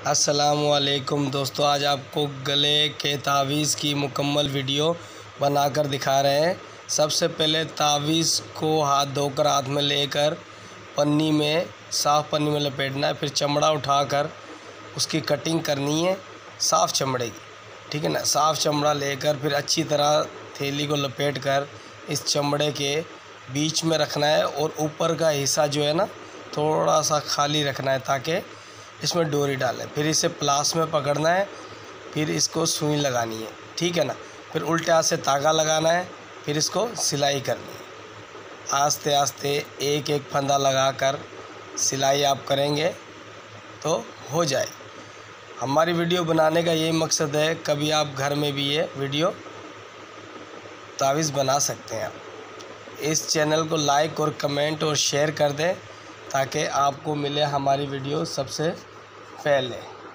अस्सलामुअलैकुम दोस्तों, आज आपको गले के तावीज़ की मुकम्मल वीडियो बनाकर दिखा रहे हैं। सबसे पहले तावीज़ को हाथ धोकर हाथ में लेकर पन्नी में, साफ़ पन्नी में लपेटना है। फिर चमड़ा उठाकर उसकी कटिंग करनी है साफ़ चमड़े की, ठीक है ना। साफ़ चमड़ा लेकर फिर अच्छी तरह थैली को लपेट कर इस चमड़े के बीच में रखना है और ऊपर का हिस्सा जो है ना थोड़ा सा खाली रखना है ताकि इसमें डोरी डालें। फिर इसे प्लास में पकड़ना है, फिर इसको सुई लगानी है, ठीक है ना। फिर उल्टे हाथ से धागा लगाना है, फिर इसको सिलाई करनी है। आस्ते आस्ते एक एक फंदा लगाकर सिलाई आप करेंगे तो हो जाए। हमारी वीडियो बनाने का यही मकसद है, कभी आप घर में भी ये वीडियो तावीज़ बना सकते हैं। इस चैनल को लाइक और कमेंट और शेयर कर दें ताकि आपको मिले हमारी वीडियो सबसे पहले।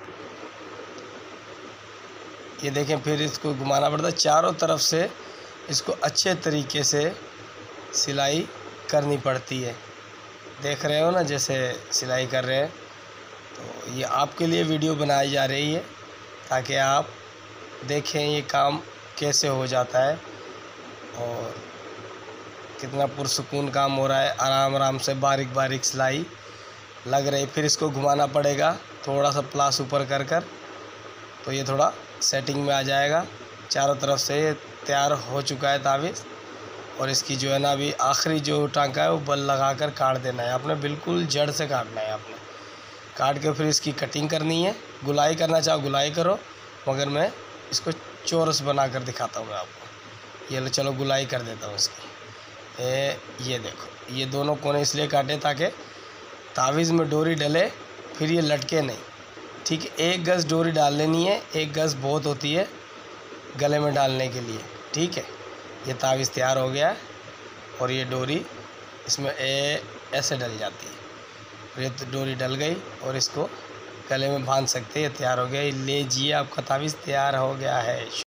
ये देखें, फिर इसको घुमाना पड़ता है चारों तरफ से, इसको अच्छे तरीके से सिलाई करनी पड़ती है। देख रहे हो ना जैसे सिलाई कर रहे हैं। तो ये आपके लिए वीडियो बनाई जा रही है ताकि आप देखें ये काम कैसे हो जाता है और कितना पुरसुकून काम हो रहा है। आराम आराम से बारीक बारीक सिलाई लग रही। फिर इसको घुमाना पड़ेगा थोड़ा सा प्लास ऊपर कर कर, तो ये थोड़ा सेटिंग में आ जाएगा। चारों तरफ से ये तैयार हो चुका है तावीज़। और इसकी जो है ना अभी आखिरी जो टांका है वो बल लगा कर काट देना है आपने, बिल्कुल जड़ से काटना है आपने। काट के फिर इसकी कटिंग करनी है। गुलाई करना चाहो गुलाई करो, मगर मैं इसको चौरस बना कर दिखाता हूँ मैं आपको। ये लो, चलो गुलाई कर देता हूँ इसकी। ये देखो, ये दोनों कोने इसलिए काटे ताकि तावीज़ में डोरी डले, फिर ये लटके नहीं, ठीक है। एक गज़ डोरी डाल लेनी है, एक गज़ बहुत होती है गले में डालने के लिए, ठीक है। ये तावीज़ तैयार हो गया है और ये डोरी इसमें ऐसे डल जाती है। ये तो डोरी डल गई और इसको गले में बांध सकते हैं। ये तैयार हो गया। ये लीजिए, आपका तावीज़ तैयार हो गया है।